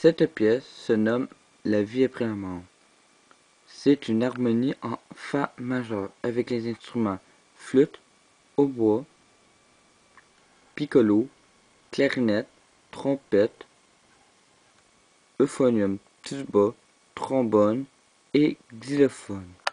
Cette pièce se nomme La vie après la mort. C'est une harmonie en fa majeur avec les instruments flûte, hautbois, piccolo, clarinette, trompette, euphonium, tuba, trombone et xylophone.